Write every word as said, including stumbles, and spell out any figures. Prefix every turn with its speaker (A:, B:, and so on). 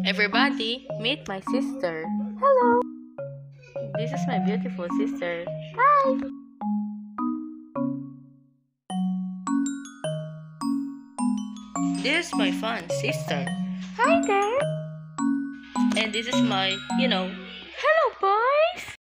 A: Everybody, meet my sister. Hello. This is my beautiful sister. Hi. This is my fun sister. Hi there. And this is my, you know, hello boys.